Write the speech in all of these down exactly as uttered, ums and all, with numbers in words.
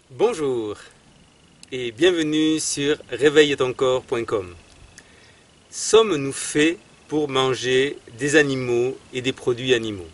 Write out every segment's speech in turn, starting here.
Bonjour et bienvenue sur réveille ton corps point com. Sommes-nous faits pour manger des animaux et des produits animaux?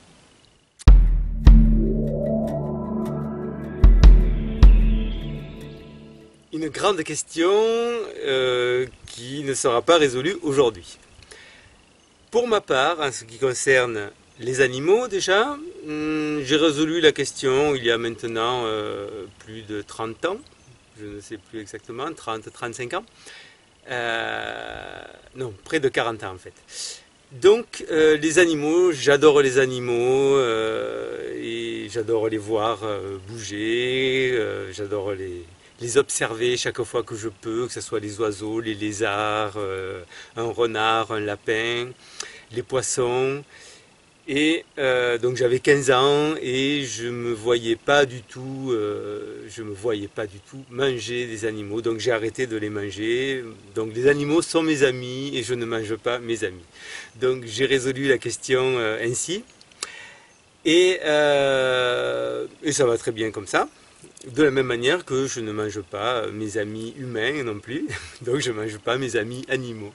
Une grande question euh, qui ne sera pas résolue aujourd'hui. Pour ma part, en ce qui concerne les animaux déjà, hum, j'ai résolu la question il y a maintenant euh, plus de trente ans, je ne sais plus exactement, trente à trente-cinq ans. Euh, non, près de quarante ans en fait. Donc euh, les animaux, j'adore les animaux euh, et j'adore les voir euh, bouger, euh, j'adore les, les observer chaque fois que je peux, que ce soit les oiseaux, les lézards, euh, un renard, un lapin, les poissons. Et euh, donc j'avais quinze ans et je me voyais pas du tout, euh, je me voyais pas du tout manger des animaux. Donc j'ai arrêté de les manger. Donc les animaux sont mes amis et je ne mange pas mes amis. Donc j'ai résolu la question euh, ainsi et, euh, et ça va très bien comme ça. De la même manière que je ne mange pas mes amis humains non plus. Donc je ne mange pas mes amis animaux.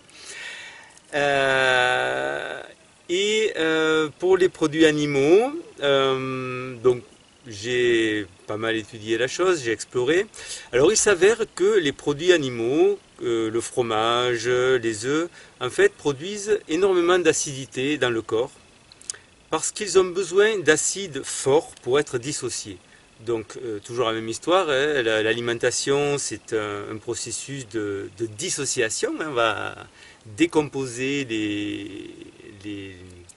Euh, et euh, pour les produits animaux, euh, donc j'ai pas mal étudié la chose, j'ai exploré. Alors il s'avère que les produits animaux, euh, le fromage, les œufs, en fait produisent énormément d'acidité dans le corps parce qu'ils ont besoin d'acides forts pour être dissociés. Donc euh, toujours la même histoire, hein, l'alimentation c'est un, un, processus de, de dissociation, hein, on va décomposer les, les,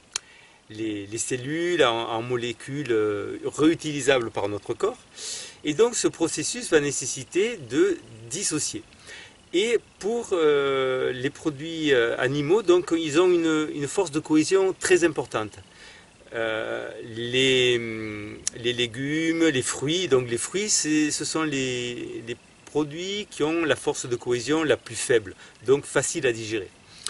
les, les cellules en, en molécules réutilisables par notre corps. Et donc ce processus va nécessiter de dissocier. Et pour euh, les produits euh, animaux, donc ils ont une, une force de cohésion très importante. Euh, les, les légumes, les fruits, donc les fruits, ce sont les, les produits qui ont la force de cohésion la plus faible, donc facile à digérer.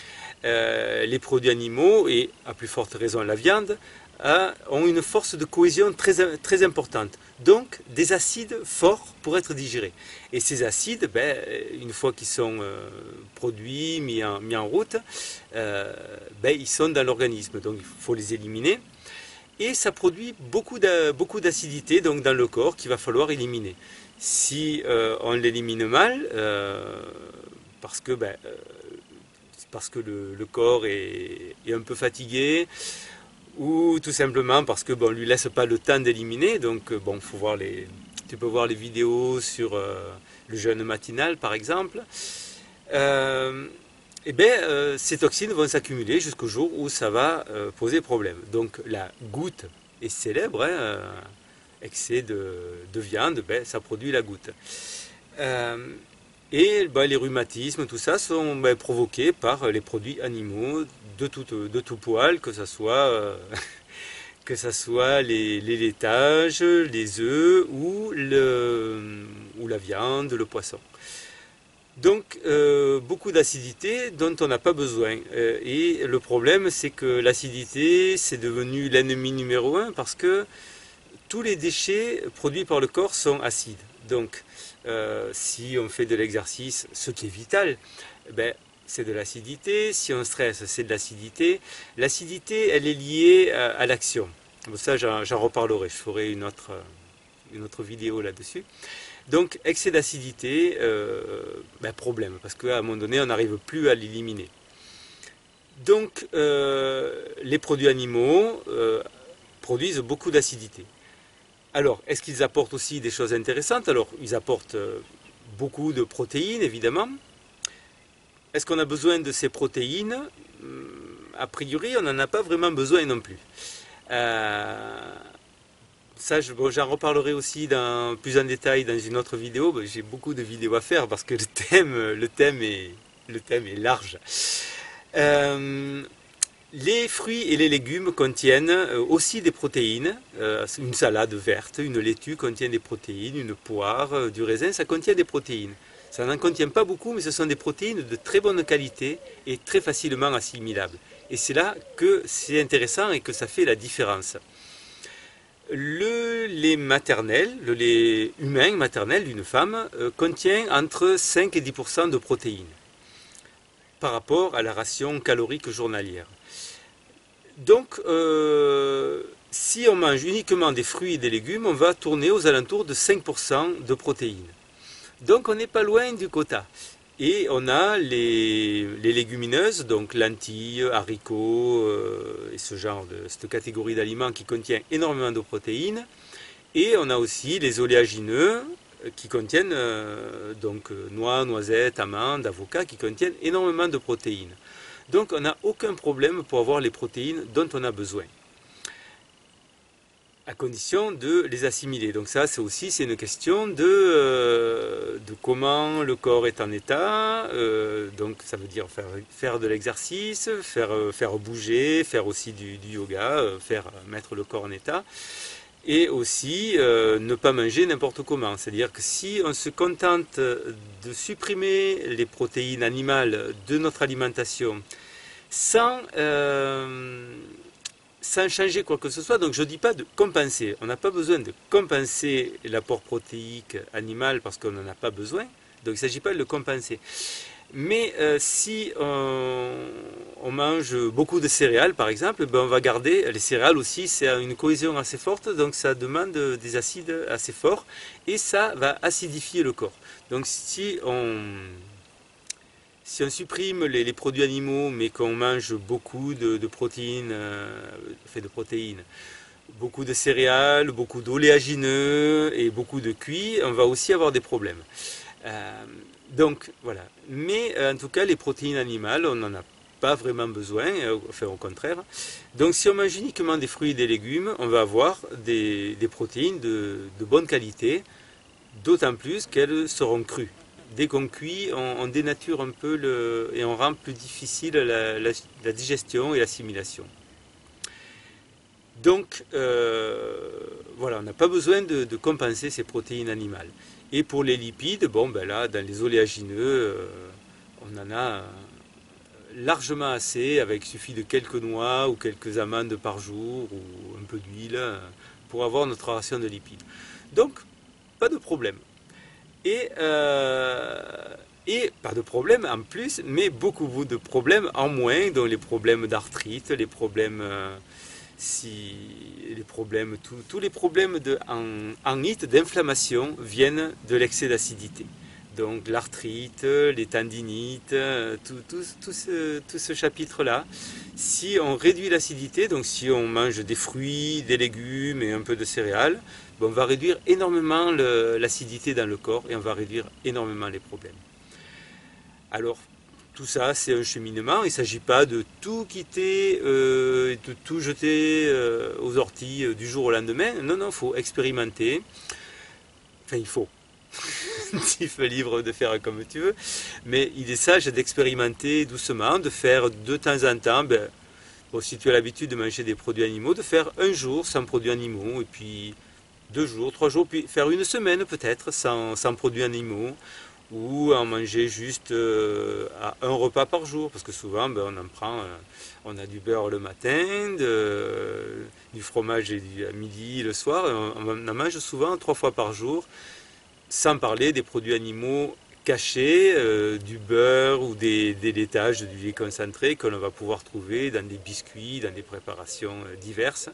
Euh, les produits animaux, et à plus forte raison la viande, a, ont une force de cohésion très, très importante, donc des acides forts pour être digérés. Et ces acides, ben, une fois qu'ils sont euh, produits, mis en, mis en route, euh, ben, ils sont dans l'organisme, donc il faut les éliminer. Et ça produit beaucoup d'acidité donc dans le corps qu'il va falloir éliminer. Si euh, on l'élimine mal, euh, parce que, ben, euh, parce que le, le corps est, est, un peu fatigué, ou tout simplement parce que bon, on lui laisse pas le temps d'éliminer, donc bon, faut voir les, tu peux voir les vidéos sur euh, le jeûne matinal par exemple. Euh, eh bien, euh, ces toxines vont s'accumuler jusqu'au jour où ça va euh, poser problème. Donc la goutte est célèbre, hein, euh, excès de, de viande, ben, ça produit la goutte. Euh, et ben, les rhumatismes, tout ça, sont ben, provoqués par les produits animaux de tout, de tout poil, que ce soit, euh, que ça soit les, les laitages, les œufs ou, le, ou la viande, le poisson. Donc euh, beaucoup d'acidité dont on n'a pas besoin. Euh, et le problème c'est que l'acidité c'est devenu l'ennemi numéro un parce que tous les déchets produits par le corps sont acides. Donc euh, si on fait de l'exercice, ce qui est vital, ben, c'est de l'acidité. Si on stresse, c'est de l'acidité. L'acidité elle est liée à, à l'action. Bon, ça j'en reparlerai, je ferai une autre, une autre vidéo là-dessus. Donc excès d'acidité, euh, ben, problème, parce qu'à un moment donné, on n'arrive plus à l'éliminer. Donc euh, les produits animaux euh, produisent beaucoup d'acidité. Alors, est-ce qu'ils apportent aussi des choses intéressantes? Alors, ils apportent euh, beaucoup de protéines, évidemment. Est-ce qu'on a besoin de ces protéines? A priori, on n'en a pas vraiment besoin non plus. Euh, Ça, bon, j'en reparlerai aussi dans, plus en détail dans une autre vidéo. J'ai beaucoup de vidéos à faire parce que le thème, le thème, est, le thème est large. Euh, les fruits et les légumes contiennent aussi des protéines. Euh, une salade verte, une laitue contient des protéines, une poire, du raisin, ça contient des protéines. Ça n'en contient pas beaucoup, mais ce sont des protéines de très bonne qualité et très facilement assimilables. Et c'est là que c'est intéressant et que ça fait la différence. Le lait maternel, le lait humain maternel d'une femme, euh, contient entre cinq et dix pour cent de protéines par rapport à la ration calorique journalière. Donc, euh, si on mange uniquement des fruits et des légumes, on va tourner aux alentours de cinq pour cent de protéines. Donc, on n'est pas loin du quota. Et on a les, les légumineuses, donc lentilles, haricots, euh, et ce genre de cette catégorie d'aliments qui contient énormément de protéines. Et on a aussi les oléagineux qui contiennent euh, donc noix, noisettes, amandes, avocats qui contiennent énormément de protéines. Donc on n'a aucun problème pour avoir les protéines dont on a besoin, à condition de les assimiler. Donc ça, c'est aussi c'est une question de, euh, de comment le corps est en état. Euh, donc ça veut dire faire, faire de l'exercice, faire, faire bouger, faire aussi du, du yoga, faire mettre le corps en état. Et aussi euh, ne pas manger n'importe comment. C'est-à-dire que si on se contente de supprimer les protéines animales de notre alimentation sans, euh, sans changer quoi que ce soit, donc je ne dis pas de compenser. On n'a pas besoin de compenser l'apport protéique animal parce qu'on n'en a pas besoin. Donc il ne s'agit pas de le compenser. Mais euh, si on, on mange beaucoup de céréales, par exemple, ben on va garder les céréales aussi, c'est une cohésion assez forte, donc ça demande des acides assez forts et ça va acidifier le corps. Donc si on, si on supprime les, les produits animaux, mais qu'on mange beaucoup de, de protéines, euh, fait de protéines, beaucoup de céréales, beaucoup d'oléagineux et beaucoup de cuits, on va aussi avoir des problèmes. Euh, donc voilà, mais en tout cas les protéines animales, on n'en a pas vraiment besoin, enfin au contraire. Donc si on mange uniquement des fruits et des légumes, on va avoir des, des protéines de, de bonne qualité, d'autant plus qu'elles seront crues. Dès qu'on cuit, on, on dénature un peu le, et on rend plus difficile la, la, la digestion et l'assimilation. Donc euh, voilà, on n'a pas besoin de, de compenser ces protéines animales. Et pour les lipides, bon ben là, dans les oléagineux, euh, on en a largement assez, avec il suffit de quelques noix ou quelques amandes par jour ou un peu d'huile pour avoir notre ration de lipides. Donc, pas de problème. Et, euh, et pas de problème en plus, mais beaucoup de problèmes en moins, donc les problèmes d'arthrite, les problèmes... Euh, si les problèmes, tous, tous les problèmes de, en, en hit d'inflammation viennent de l'excès d'acidité. Donc l'arthrite, les tendinites, tout, tout, tout ce, tout ce chapitre-là, si on réduit l'acidité, donc si on mange des fruits, des légumes et un peu de céréales, bon, on va réduire énormément l'acidité dans le corps et on va réduire énormément les problèmes. Alors, tout ça, c'est un cheminement. Il ne s'agit pas de tout quitter euh, et de tout jeter euh, aux orties euh, du jour au lendemain. Non, non, il faut expérimenter. Enfin, il faut. Tu es libre de faire comme tu veux. Mais il est sage d'expérimenter doucement, de faire de temps en temps, ben, bon, si tu as l'habitude de manger des produits animaux, de faire un jour sans produits animaux, et puis deux jours, trois jours, puis faire une semaine peut-être sans, sans produits animaux, ou en manger juste euh, à un repas par jour, parce que souvent ben, on en prend, euh, on a du beurre le matin, de, du fromage et du, à midi, le soir, on, on en mange souvent trois fois par jour, sans parler des produits animaux cachés, euh, du beurre ou des, des laitages, du lait concentré que l'on va pouvoir trouver dans des biscuits, dans des préparations euh, diverses.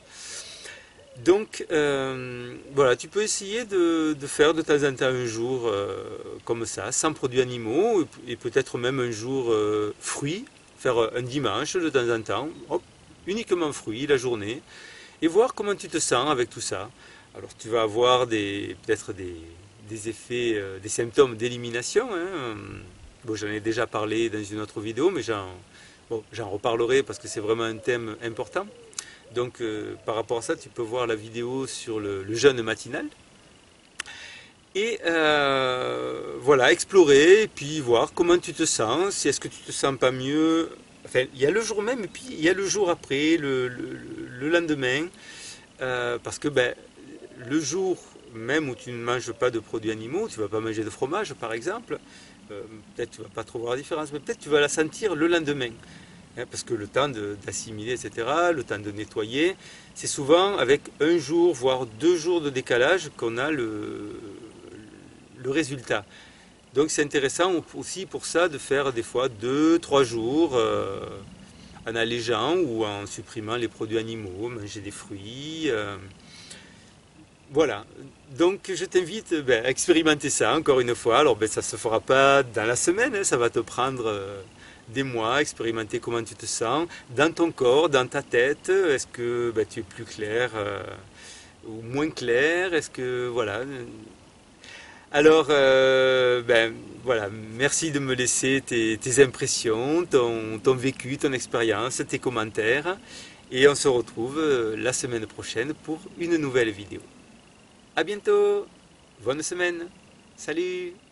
Donc euh, voilà, tu peux essayer de, de faire de temps en temps un jour euh, comme ça, sans produits animaux, et peut-être même un jour euh, fruits, faire un dimanche de temps en temps, hop, uniquement fruits la journée, et voir comment tu te sens avec tout ça. Alors tu vas avoir des, peut-être des, des effets, euh, des symptômes d'élimination. Hein. Bon, j'en ai déjà parlé dans une autre vidéo, mais j'en bon, j'en reparlerai parce que c'est vraiment un thème important. Donc euh, par rapport à ça, tu peux voir la vidéo sur le, le jeûne matinal. Et euh, voilà, explorer, et puis voir comment tu te sens, si est-ce que tu te sens pas mieux. Enfin, il y a le jour même, et puis il y a le jour après, le, le, le lendemain. Euh, parce que ben, le jour même où tu ne manges pas de produits animaux, tu ne vas pas manger de fromage par exemple, euh, peut-être tu ne vas pas trop voir la différence, mais peut-être tu vas la sentir le lendemain. hein, parce que le temps d'assimiler, et cetera, le temps de nettoyer, c'est souvent avec un jour, voire deux jours de décalage qu'on a le, le résultat. Donc c'est intéressant aussi pour ça de faire des fois deux, trois jours euh, en allégeant ou en supprimant les produits animaux, manger des fruits. Euh, voilà. Donc je t'invite ben, à expérimenter ça encore une fois. Alors ben, ça ne se fera pas dans la semaine, hein, ça va te prendre euh, des mois, expérimenter comment tu te sens dans ton corps, dans ta tête. Est-ce que ben, tu es plus clair euh, ou moins clair? Est-ce que voilà. Alors, euh, ben, voilà, merci de me laisser tes, tes impressions, ton, ton vécu, ton expérience, tes commentaires. Et on se retrouve euh, la semaine prochaine pour une nouvelle vidéo. À bientôt, bonne semaine, salut!